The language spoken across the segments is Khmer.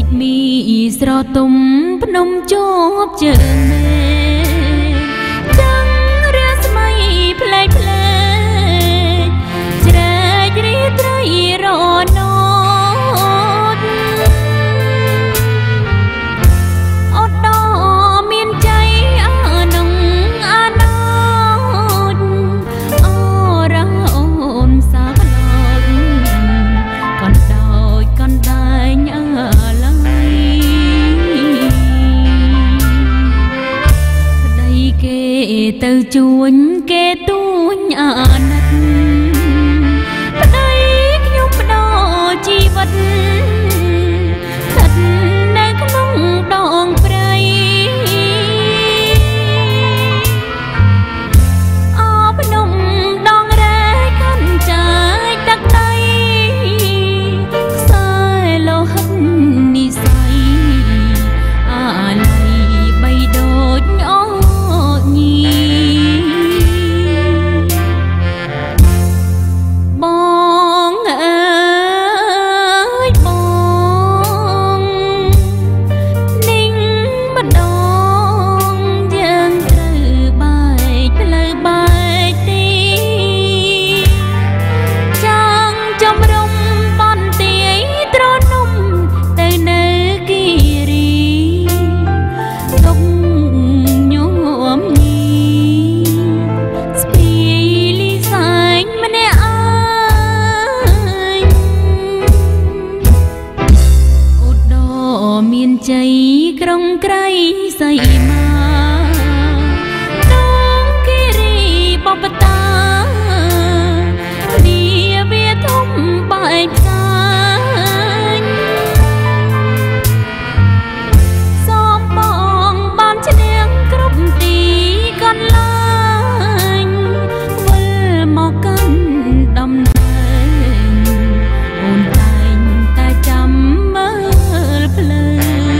มีស្រទុំភ្នំជាប់ជើងមេចាំងរាស្មីផ្លែកផ្លែកជ្រែករីត្រីរណោតអត់ដមានใจអានងអាណោតអូរ៉ាអូនសាក្លោតកណ្ដោយកណ្ដែងអឡៃប្តីគេទៅជួញគេទួញអាណិតប្តីខ្ញុំបដោជីវិតស្ថិតនៅក្នុងដងព្រៃអភ្នំដងរែកកាន់ចាយទឹកដីខ្សែលោហិតនិស័យអាឡៃបីដូចអូញីបងអើយបងនីងម្ដងយើងត្រូវបែកផ្លូវបែកទីចង់ចំរុំបន្ទាយត្រនំទៅនៅគិរីទុកញោមញីស្ពីលីសែងម្នាក់អើយឧត្តរមានជ័យក្រុងក្រៃសីមាដងគិរីបបតាគ្នាវាធំបែកផ្សាយសំបងបានឈ្នះគ្រប់ទីកន្លែងវិលមកកាន់ដំណើរអូនតែងតែចាំមើលភ្លើង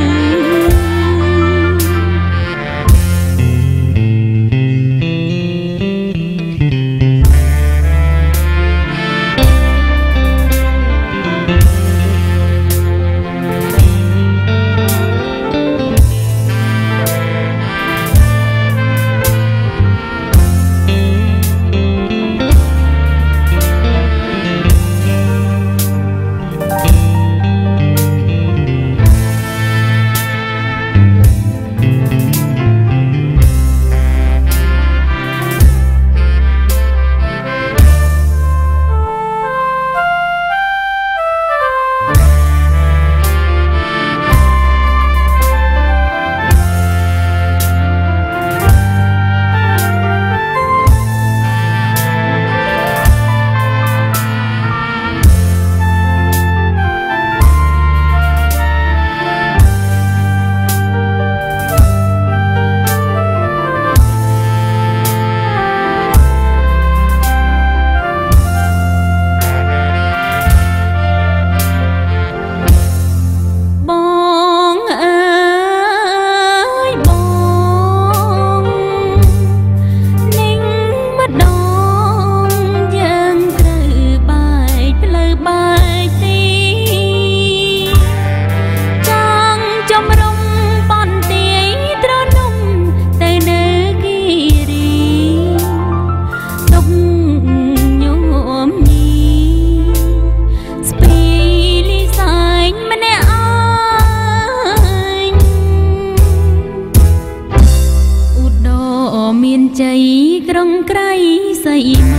បងអើយបងនីងម្ដងយើងត្រូវបែកផ្លូវបែកទីចង់ចំរុំបន្ទាយត្រនំទៅនៅគិរីទុកញោមញីស្ពីលីសែងម្នាក់អើយឧត្តរមានជ័យក្រុងក្រៃសីមា